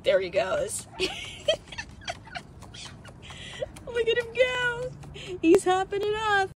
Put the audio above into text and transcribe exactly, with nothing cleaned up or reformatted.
There he goes. Look at him go. He's hopping it off.